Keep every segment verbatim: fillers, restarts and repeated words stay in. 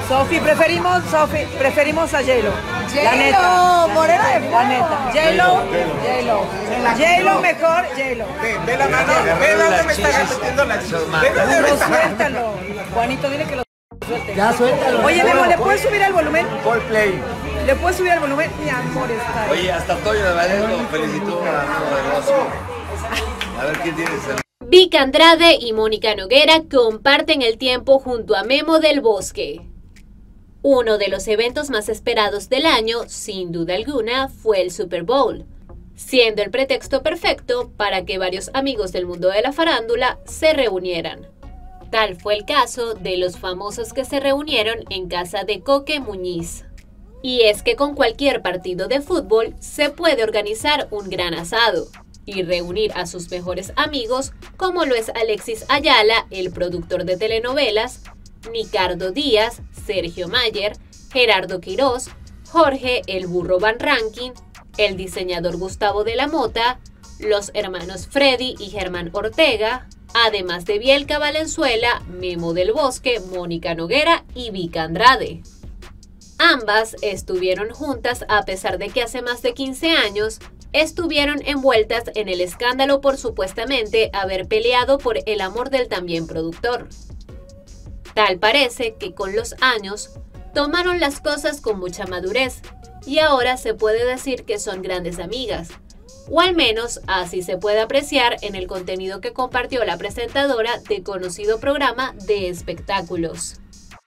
Sofi, preferimos, Sofi, preferimos a J-Lo. La neta. Morena de La neta. J-Lo, J-Lo. J-Lo mejor, J-Lo. Ve, ve la mano, ve dónde me está repitiendo la chicha. Ve dónde me está. Suéltalo. Juanito, dile que lo suelte. Ya, suéltalo. Oye, Memo, ¿le puedes subir al volumen? Call play. ¿Le puedes subir al volumen? Mi amor, está. Oye, hasta Toño de Valerio felicitó a amigo del Bosque. A ver quién tiene ese. Vic Andrade y Mónica Noguera comparten el tiempo junto a Memo del Bosque. Uno de los eventos más esperados del año, sin duda alguna, fue el Super Bowl, siendo el pretexto perfecto para que varios amigos del mundo de la farándula se reunieran. Tal fue el caso de los famosos que se reunieron en casa de Coque Muñiz. Y es que con cualquier partido de fútbol se puede organizar un gran asado y reunir a sus mejores amigos, como lo es Alexis Ayala, el productor de telenovelas, Nicardo Díaz, Sergio Mayer, Gerardo Quirós, Jorge el Burro Van Rankin, el diseñador Gustavo de la Mota, los hermanos Freddy y Germán Ortega, además de Bielka Valenzuela, Memo del Bosque, Mónica Noguera y Vic Andrade. Ambas estuvieron juntas a pesar de que hace más de quince años estuvieron envueltas en el escándalo por supuestamente haber peleado por el amor del también productor. Tal parece que con los años tomaron las cosas con mucha madurez y ahora se puede decir que son grandes amigas, o al menos así se puede apreciar en el contenido que compartió la presentadora de conocido programa de espectáculos.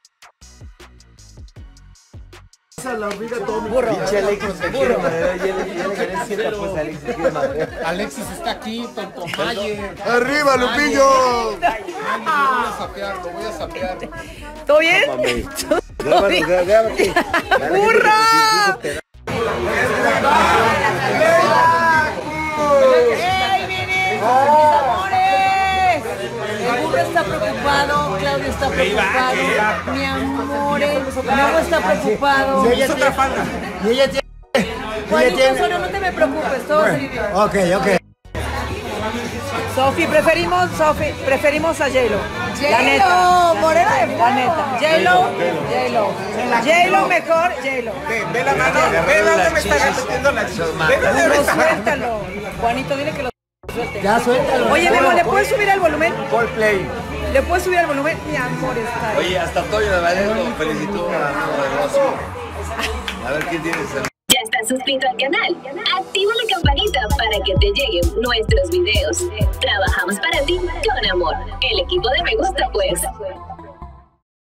Burro. Alexis está aquí, tonto Mayer. ¡Arriba, Lupillo! Lo voy a sapear, lo voy a sapear. ¿Todo bien? ¿Todo bien? ¡Burro! ¡Ey, miren! ¡Mis amores! El burro está preocupado, Claudio está preocupado, mi amor, Memo está preocupado. Es otra falta. Y ella tiene... Juanito, solo no te me preocupes, todo va a salir bien. Ok, ok. Sofi, preferimos, Sofi, preferimos a J-Lo. La neta. J-Lo, morena de La neta. J-Lo, J-Lo. J-Lo mejor, J-Lo. Ve, ve la mano, ve dónde me está repitiendo la chicha. Ve dónde me Burro, está. suéltalo. Juanito, dile que lo suelte. Ya, suéltalo. Oye, Memo, ¿le puedes subir al volumen? Call play. ¿Le puedes subir al volumen? Mi amor, está. Oye, hasta Toño de Valerio felicitó a amigo del Bosque. A ver quién tiene ese. ¿Ya estás suscrito al canal? Activa la campanita para que te lleguen nuestros videos. Trabajamos para ti con amor. El equipo de Me Gusta Pues.